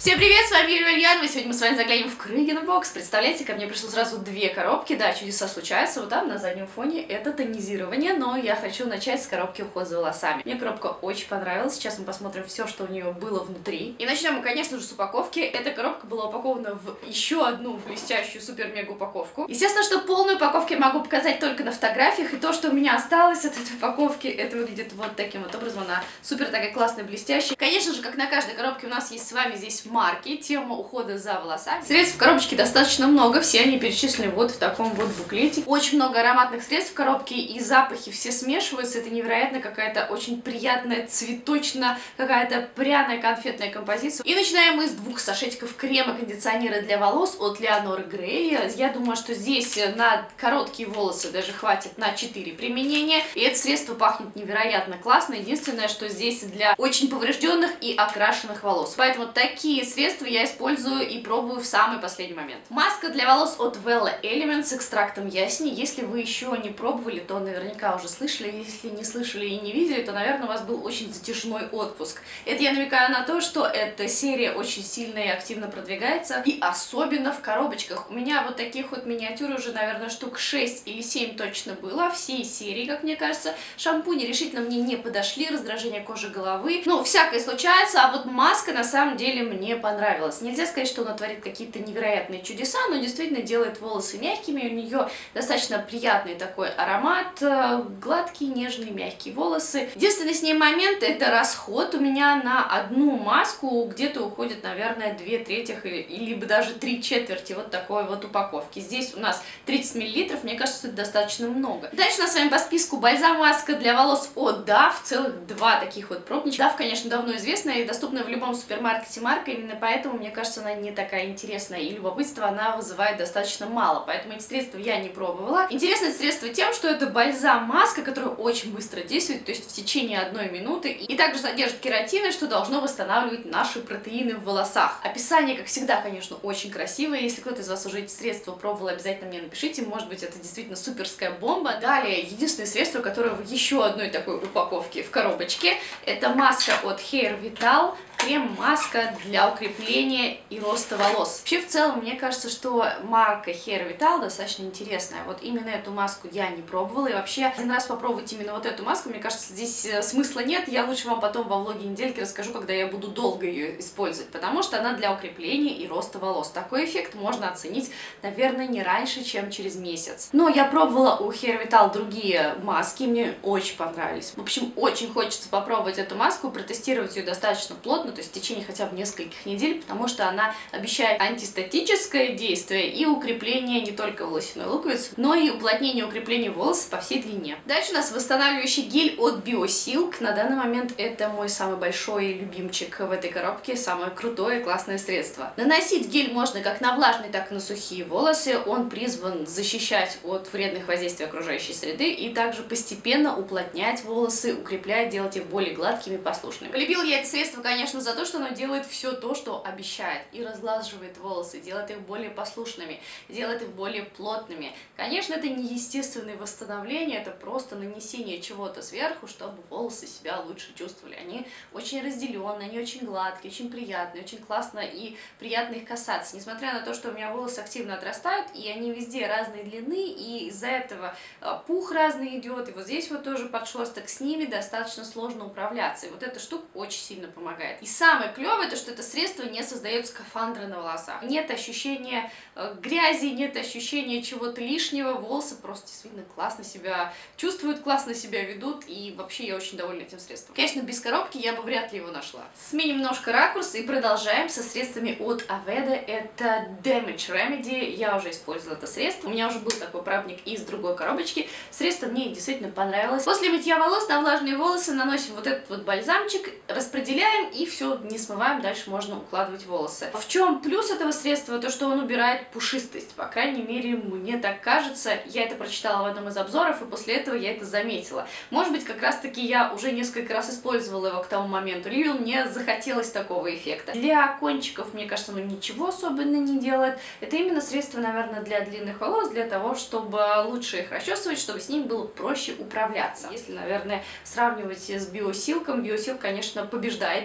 Всем привет, с вами Юлия Ульянова, и сегодня мы с вами заглянем в Крыгин бокс. Представляете, ко мне пришло сразу две коробки, да, чудеса случаются, вот там на заднем фоне это тонизирование, но я хочу начать с коробки уход за волосами. Мне коробка очень понравилась, сейчас мы посмотрим все, что у нее было внутри. И начнем мы, конечно же, с упаковки. Эта коробка была упакована в еще одну блестящую супер-мега упаковку. Естественно, что полную упаковку я могу показать только на фотографиях, и то, что у меня осталось от этой упаковки, это выглядит вот таким вот образом, она супер такая классная, блестящая. Конечно же, как на каждой коробке у нас есть с вами здесь марки, тема ухода за волосами. Средств в коробочке достаточно много, все они перечислены вот в таком вот буклете. Очень много ароматных средств в коробке, и запахи все смешиваются, это невероятно какая-то очень приятная, цветочно, какая-то пряная конфетная композиция. И начинаем мы с двух сашетиков крема-кондиционера для волос от Leonora Grey. Я думаю, что здесь на короткие волосы даже хватит на 4 применения, и это средство пахнет невероятно классно. Единственное, что здесь для очень поврежденных и окрашенных волос. Поэтому такие средства я использую и пробую в самый последний момент. Маска для волос от Wella Element с экстрактом ясени. Если вы еще не пробовали, то наверняка уже слышали. Если не слышали и не видели, то, наверное, у вас был очень затяжной отпуск. Это я намекаю на то, что эта серия очень сильно и активно продвигается, и особенно в коробочках. У меня вот таких вот миниатюр уже, наверное, штук 6 или 7 точно было. Всей серии, как мне кажется. Шампуни решительно мне не подошли, раздражение кожи головы. Ну, всякое случается, а вот маска на самом деле мне понравилась. Нельзя сказать, что она творит какие-то невероятные чудеса, но действительно делает волосы мягкими, у нее достаточно приятный такой аромат, гладкие, нежные, мягкие волосы. Единственный с ней момент — это расход. У меня на одну маску где-то уходит, наверное, 2/3 или либо даже 3/4 вот такой вот упаковки. Здесь у нас 30 мл, мне кажется, это достаточно много. Дальше у нас с вами по списку бальзам-маска для волос от Dove, целых два таких вот пробничка. Dove, конечно, давно известная и доступная в любом супермаркете марка, именно поэтому, мне кажется, она не такая интересная, и любопытство она вызывает достаточно мало, поэтому эти средства я не пробовала. Интересное средство тем, что это бальзам-маска, которая очень быстро действует, то есть в течение 1 минуты, и также содержит кератины, что должно восстанавливать наши протеины в волосах. Описание, как всегда, конечно, очень красивое. Если кто-то из вас уже эти средства пробовал, обязательно мне напишите, может быть, это действительно суперская бомба. Далее, единственное средство, которое в еще одной такой упаковке в коробочке, это маска от Hair Vital, крем-маска для укрепления и роста волос. Вообще, в целом, мне кажется, что марка Hair Vital достаточно интересная. Вот именно эту маску я не пробовала, и вообще один раз попробовать именно вот эту маску, мне кажется, здесь смысла нет. Я лучше вам потом во влоге недельки расскажу, когда я буду долго ее использовать, потому что она для укрепления и роста волос. Такой эффект можно оценить, наверное, не раньше, чем через месяц. Но я пробовала у Hair Vital другие маски, мне очень понравились. В общем, очень хочется попробовать эту маску, протестировать ее достаточно плотно, то есть в течение хотя бы нескольких недель, потому что она обещает антистатическое действие и укрепление не только волосяной луковицы, но и уплотнение и укрепление волос по всей длине. Дальше у нас восстанавливающий гель от BioSilk. На данный момент это мой самый большой любимчик в этой коробке, самое крутое классное средство. Наносить гель можно как на влажные, так и на сухие волосы. Он призван защищать от вредных воздействий окружающей среды и также постепенно уплотнять волосы, укреплять, делать их более гладкими и послушными. Полюбила я это средство, конечно, за то, что оно делает все то, что обещает, и разглаживает волосы, делает их более послушными, делает их более плотными. Конечно, это не естественное восстановление, это просто нанесение чего-то сверху, чтобы волосы себя лучше чувствовали. Они очень разделенные, они очень гладкие, очень приятные, очень классно и приятно их касаться. Несмотря на то, что у меня волосы активно отрастают, и они везде разной длины, и из-за этого пух разный идет, и вот здесь вот тоже подшерсток, с ними достаточно сложно управляться. И вот эта штука очень сильно помогает. И самое клевое, то что это средство не создает скафандра на волосах. Нет ощущения грязи, нет ощущения чего-то лишнего. Волосы просто действительно классно себя чувствуют, классно себя ведут. И вообще я очень довольна этим средством. Конечно, без коробки я бы вряд ли его нашла. Сменим немножко ракурс и продолжаем со средствами от Aveda. Это Damage Remedy. Я уже использовала это средство. У меня уже был такой пробник из другой коробочки. Средство мне действительно понравилось. После мытья волос на влажные волосы наносим вот этот вот бальзамчик, распределяем и все, не смываем, дальше можно укладывать волосы. В чем плюс этого средства? То, что он убирает пушистость. По крайней мере, мне так кажется. Я это прочитала в одном из обзоров, и после этого я это заметила. Может быть, как раз-таки я уже несколько раз использовала его к тому моменту, либо мне захотелось такого эффекта. Для кончиков, мне кажется, оно ничего особенно не делает. Это именно средство, наверное, для длинных волос, для того, чтобы лучше их расчесывать, чтобы с ним было проще управляться. Если, наверное, сравнивать с BioSilk, BioSilk, конечно, побеждает для меня,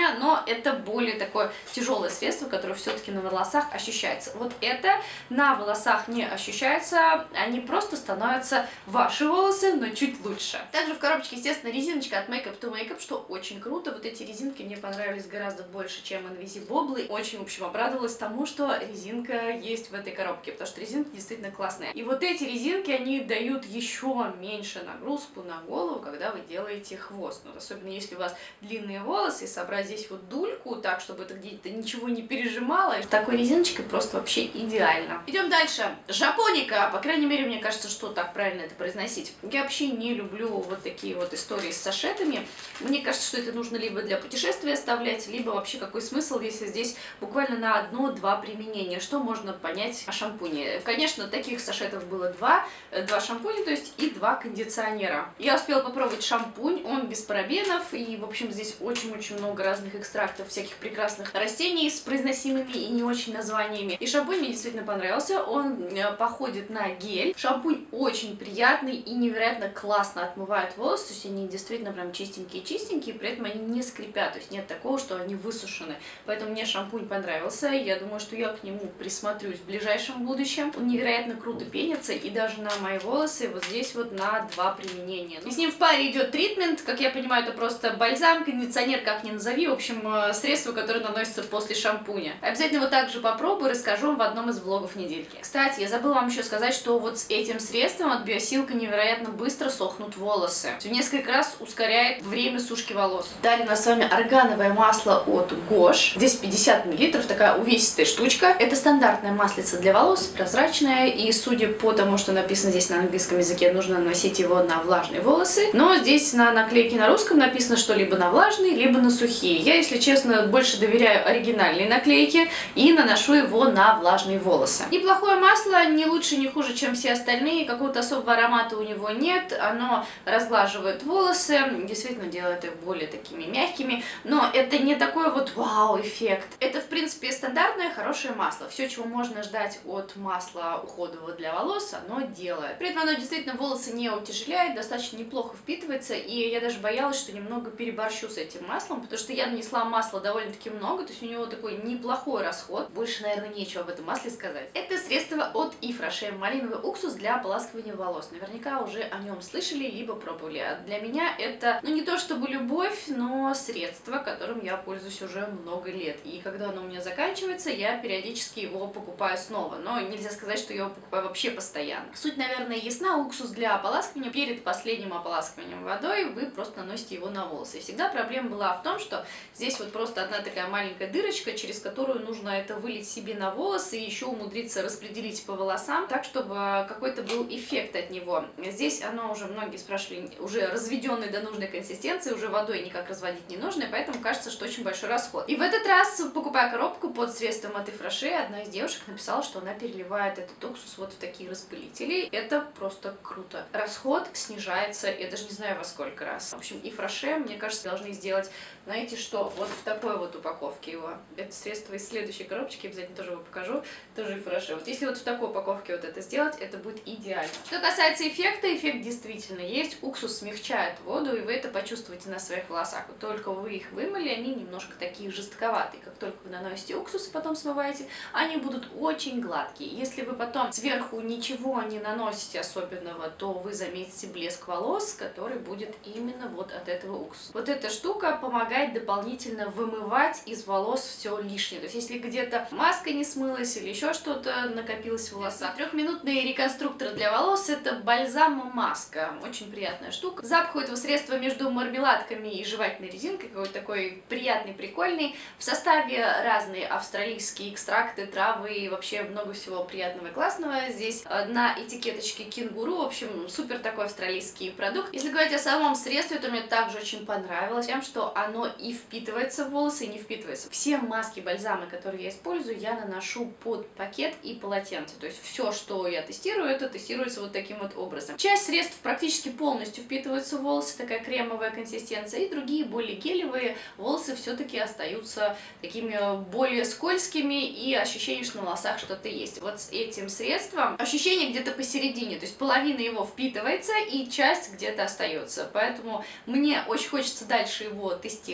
приятно, но это более такое тяжелое средство, которое все-таки на волосах ощущается. Вот это на волосах не ощущается, они просто становятся ваши волосы, но чуть лучше. Также в коробочке, естественно, резиночка от Makeup to Makeup, что очень круто. Вот эти резинки мне понравились гораздо больше, чем Invisibobble. Очень, в общем, обрадовалась тому, что резинка есть в этой коробке, потому что резинка действительно классная. И вот эти резинки, они дают еще меньше нагрузку на голову, когда вы делаете хвост. Вот особенно если у вас длинные волосы, и собрать здесь вот дульку так, чтобы это где-то ничего не пережимало. С такой резиночкой просто вообще идеально. Идем дальше. Жапоника. По крайней мере, мне кажется, что так правильно это произносить. Я вообще не люблю вот такие вот истории с сашетами. Мне кажется, что это нужно либо для путешествия оставлять, либо вообще какой смысл, если здесь буквально на 1-2 применения. Что можно понять о шампуне? Конечно, таких сашетов было два шампуня, то есть и 2 кондиционера. Я успела попробовать шампунь, он без парабенов, и, в общем, здесь очень-очень много разных экстрактов всяких прекрасных растений с произносимыми и не очень названиями. И шампунь мне действительно понравился, он походит на гель. Шампунь очень приятный и невероятно классно отмывает волосы, то есть они действительно прям чистенькие-чистенькие, при этом они не скрипят, то есть нет такого, что они высушены. Поэтому мне шампунь понравился, я думаю, что я к нему присмотрюсь в ближайшем будущем. Он невероятно круто пенится, и даже на мои волосы вот здесь вот на 2 применения. И с ним в паре идет тритмент, как я понимаю, это просто бальзам, кондиционер, как ни назови, в общем, средство, которое наносится после шампуня. Обязательно вот так же попробую, расскажу вам в одном из влогов недельки. Кстати, я забыла вам еще сказать, что вот с этим средством от Биосилка невероятно быстро сохнут волосы. В несколько раз ускоряет время сушки волос. Далее у нас с вами органовое масло от Gosh. Здесь 50 мл, такая увесистая штучка. Это стандартное маслице для волос, прозрачное, и судя по тому, что написано здесь на английском языке, нужно наносить его на влажные волосы. Но здесь на наклейке на русском написано, что либо на влажные, либо на сухие. Я, если честно, больше доверяю оригинальной наклейке и наношу его на влажные волосы. Неплохое масло, не лучше, не хуже, чем все остальные. Какого-то особого аромата у него нет. Оно разглаживает волосы, действительно делает их более такими мягкими. Но это не такой вот вау-эффект. Это, в принципе, стандартное хорошее масло. Все, чего можно ждать от масла уходового для волос, оно делает. При этом оно действительно волосы не утяжеляет, достаточно неплохо впитывается. И я даже боялась, что немного переборщу с этим маслом, потому что я нанесла масла довольно-таки много, то есть у него такой неплохой расход. Больше, наверное, нечего об этом масле сказать. Это средство от Yves Rocher, малиновый уксус для ополаскивания волос. Наверняка уже о нем слышали, либо пробовали. А для меня это, ну, не то чтобы любовь, но средство, которым я пользуюсь уже много лет. И когда оно у меня заканчивается, я периодически его покупаю снова. Но нельзя сказать, что я его покупаю вообще постоянно. Суть, наверное, ясна. Уксус для ополаскивания. Перед последним ополаскиванием водой вы просто наносите его на волосы. И всегда проблема была в том, что здесь вот просто одна такая маленькая дырочка, через которую нужно это вылить себе на волосы и еще умудриться распределить по волосам, так, чтобы какой-то был эффект от него. Здесь оно уже, многие спрашивали, уже разведенное до нужной консистенции, уже водой никак разводить не нужно, и поэтому кажется, что очень большой расход. И в этот раз, покупая коробку под средством от Yves Rocher, одна из девушек написала, что она переливает этот уксус вот в такие распылители. Это просто круто. Расход снижается, я даже не знаю во сколько раз. В общем, Yves Rocher, мне кажется, должны сделать, знаете что, вот в такой вот упаковке его. Это средство из следующей коробочки, обязательно тоже его покажу, тоже Yves Rocher. Вот если вот в такой упаковке вот это сделать, это будет идеально. Что касается эффекта, эффект действительно есть. Уксус смягчает воду, и вы это почувствуете на своих волосах. Вот только вы их вымыли, они немножко такие жестковатые. Как только вы наносите уксус и потом смываете, они будут очень гладкие. Если вы потом сверху ничего не наносите особенного, то вы заметите блеск волос, который будет именно вот от этого уксуса. Вот эта штука помогает дополнительно вымывать из волос все лишнее. То есть если где-то маска не смылась или еще что-то накопилось в волосах. 3-минутный реконструктор для волос — это бальзам-маска. Очень приятная штука. Запах у этого средства между мармеладками и жевательной резинкой, какой-то такой приятный, прикольный. В составе разные австралийские экстракты, травы и вообще много всего приятного и классного. Здесь на этикеточке кенгуру, в общем, супер такой австралийский продукт. Если говорить о самом средстве, то мне также очень понравилось тем, что оно и впитывается в волосы, и не впитывается. Все маски, бальзамы, которые я использую, я наношу под пакет и полотенце. То есть все, что я тестирую, это тестируется вот таким вот образом. Часть средств практически полностью впитываются в волосы, такая кремовая консистенция, и другие более гелевые волосы все-таки остаются такими более скользкими, и ощущение, что на волосах что-то есть. Вот с этим средством ощущение где-то посередине, то есть половина его впитывается, и часть где-то остается. Поэтому мне очень хочется дальше его тестировать.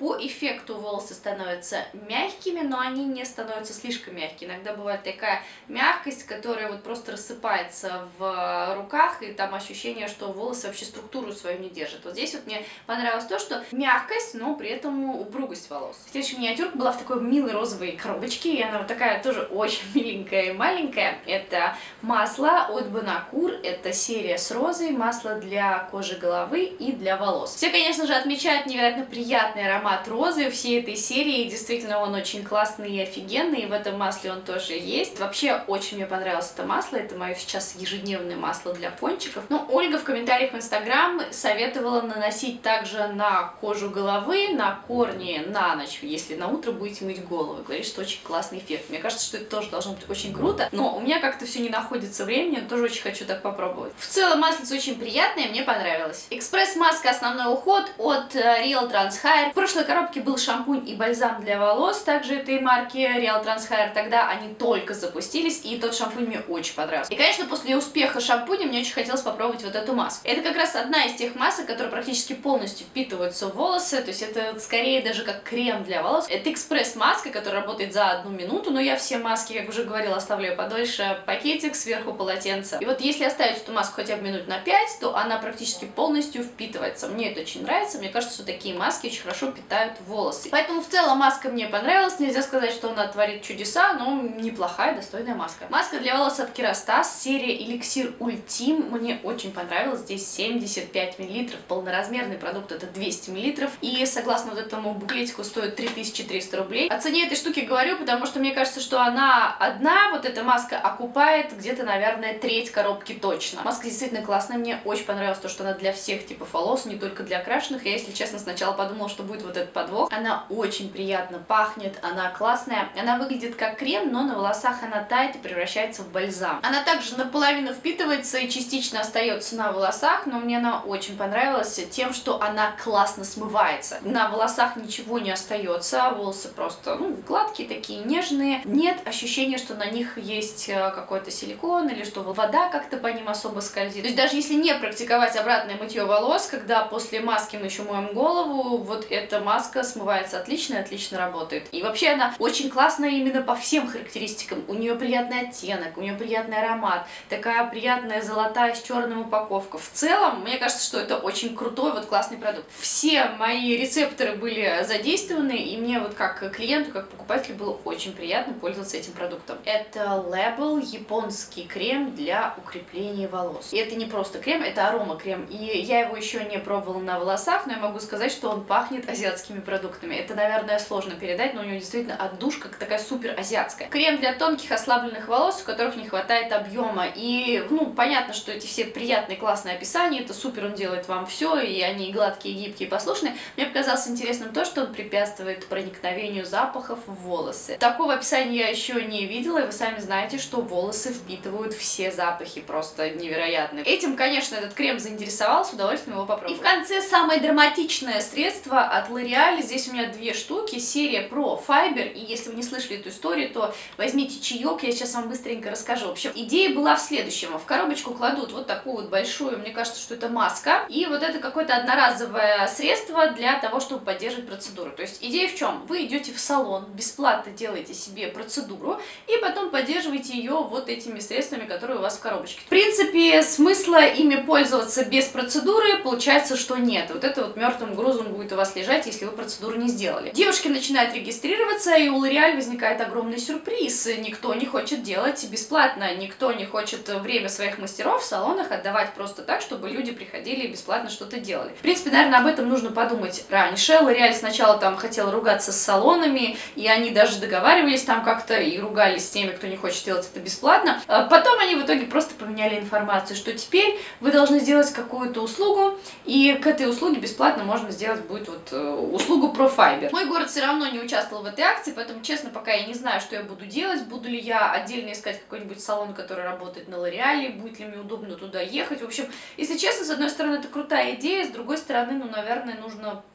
по эффекту волосы становятся мягкими, но они не становятся слишком мягкими. Иногда бывает такая мягкость, которая вот просто рассыпается в руках, и там ощущение, что волосы вообще структуру свою не держат. Вот здесь вот мне понравилось то, что мягкость, но при этом упругость волос. Следующая миниатюрка была в такой милой розовой коробочке, и она вот такая тоже очень миленькая и маленькая. Это масло от Bonacure, это серия с розой, масло для кожи головы и для волос. Все, конечно же, отмечают невероятно приятный аромат розы всей этой серии, и действительно он очень классный и офигенный, и в этом масле он тоже есть. Вообще очень мне понравилось это масло, это мое сейчас ежедневное масло для кончиков. Но Ольга в комментариях в Инстаграм советовала наносить также на кожу головы, на корни на ночь, если на утро будете мыть голову. Говорит, что очень классный эффект. Мне кажется, что это тоже должно быть очень круто, но у меня как-то все не находится времени, тоже очень хочу так попробовать. В целом маслице очень приятное, мне понравилось. Экспресс-маска «Основной уход» от Real Trans Hair. В прошлой коробке был шампунь и бальзам для волос, также этой марки Real Trans Hair. Тогда они только запустились, и тот шампунь мне очень понравился. И, конечно, после успеха шампуня мне очень хотелось попробовать вот эту маску. Это как раз одна из тех масок, которые практически полностью впитываются в волосы, то есть это скорее даже как крем для волос. Это экспресс-маска, которая работает за 1 минуту, но я все маски, как уже говорила, оставляю подольше, пакетик, сверху полотенце. И вот если оставить эту маску хотя бы минут на 5, то она практически полностью впитывается. Мне это очень нравится, мне кажется, что такие маски очень хорошо питают волосы. Поэтому в целом маска мне понравилась, нельзя сказать, что она творит чудеса, но неплохая, достойная маска. Маска для волос от Kerastase, серия Эликсир Ультим, мне очень понравилась, здесь 75 мл, полноразмерный продукт это 200 мл, и согласно вот этому буклетику стоит 3300 рублей. О цене этой штуки говорю, потому что мне кажется, что она одна, вот эта маска, окупает где-то, наверное, треть коробки точно. Маска действительно классная, мне очень понравилось то, что она для всех типов волос, не только для окрашенных. Я, если честно, сначала подумала, что будет вот этот подвох. Она очень приятно пахнет, она классная, она выглядит как крем, но на волосах она тает и превращается в бальзам. Она также наполовину впитывается и частично остается на волосах, но мне она очень понравилась тем, что она классно смывается. На волосах ничего не остается, волосы просто, ну, гладкие такие, нежные. Нет ощущения, что на них есть какой-то силикон или что вода как-то по ним особо скользит. То есть даже если не практиковать обратное мытье волос, когда после маски мы еще моем голову, вот эта маска смывается отлично и отлично работает. И вообще она очень классная именно по всем характеристикам. У нее приятный оттенок, у нее приятный аромат, такая приятная золотая с черным упаковка. В целом, мне кажется, что это очень крутой, вот классный продукт. Все мои рецепторы были задействованы, и мне вот как клиенту, как покупателю было очень приятно пользоваться этим продуктом. Это Label, японский крем для укрепления волос. И это не просто крем, это аромакрем. И я его еще не пробовала на волосах, но я могу сказать, что он пахнет азиатскими продуктами. Это, наверное, сложно передать, но у него действительно отдушка такая супер азиатская. Крем для тонких ослабленных волос, у которых не хватает объема. И, ну, понятно, что эти все приятные, классные описания, это супер, он делает вам все, и они гладкие, гибкие, послушные. Мне показалось интересным то, что он препятствует проникновению запахов в волосы. Такого описания я еще не видела, и вы сами знаете, что волосы впитывают все запахи, просто невероятно. Этим, конечно, этот крем заинтересовал, с удовольствием его попробую. И в конце самое драматичное средство от L'Oreal. Здесь у меня 2 штуки, серия Pro Fiber, и если вы не слышали эту историю, то возьмите чаек, я сейчас вам быстренько расскажу. В общем, идея была в следующем. В коробочку кладут вот такую вот большую, мне кажется, что это маска, и вот это какое-то одноразовое средство для того, чтобы поддерживать процедуру. То есть идея в чем? Вы идете в салон, бесплатно делаете себе процедуру, и потом поддерживаете ее вот этими средствами, которые у вас в коробочке. В принципе, смысла ими пользоваться без процедуры получается, что нет. Вот это вот мертвым грузом будет у вас лежать, если вы процедуру не сделали. Девушки начинают регистрироваться, и у L'Oreal возникает огромный сюрприз. Никто не хочет делать бесплатно, никто не хочет время своих мастеров в салонах отдавать просто так, чтобы люди приходили и бесплатно что-то делали. В принципе, наверное, об этом нужно подумать раньше. L'Oreal сначала там хотел ругаться с салонами, и они даже договаривались там как-то и ругались с теми, кто не хочет делать это бесплатно. Потом они в итоге просто поменяли информацию, что теперь вы должны сделать какую-то услугу, и к этой услуге бесплатно можно сделать будет вот услугу Pro Fiber. Мой город все равно не участвовал в этой акции, поэтому, честно, пока я не знаю, что я буду делать. Буду ли я отдельно искать какой-нибудь салон, который работает на L'Oreal, будет ли мне удобно туда ехать. В общем, если честно, с одной стороны, это крутая идея, с другой стороны, ну, наверное, нужно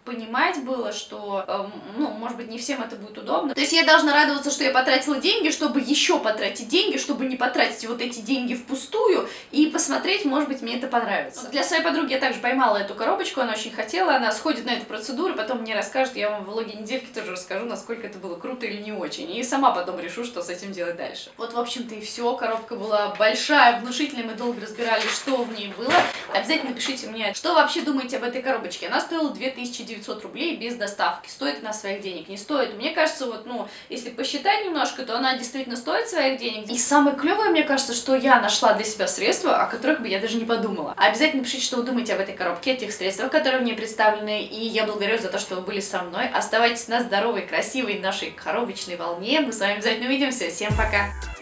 понимать было, что, ну, может быть, не всем это будет удобно. То есть я должна радоваться, что я потратила деньги, чтобы еще потратить деньги, чтобы не потратить вот эти деньги впустую, и посмотреть, может быть, мне это понравится. Для своей подруги я также поймала эту коробочку, она очень хотела, она сходит на эту процедуру, потом мне расскажет, я вам в влоге недельки тоже расскажу, насколько это было круто или не очень, и сама потом решу, что с этим делать дальше. Вот, в общем-то, и все. Коробка была большая, внушительная, мы долго разбирали, что в ней было. Обязательно пишите мне, что вообще думаете об этой коробочке. Она стоила 2900 рублей без доставки. Стоит она своих денег? Не стоит. Мне кажется, вот, ну, если посчитать немножко, то она действительно стоит своих денег. И самое клевое, мне кажется, что я нашла для себя средства, о которых бы я даже не подумала. Обязательно пишите, что вы думаете об этой коробке, о тех средствах, которые в ней представлены. И я благодарю за то, что вы были со мной. Оставайтесь на здоровой, красивой нашей коробочной волне. Мы с вами обязательно увидимся. Всем пока!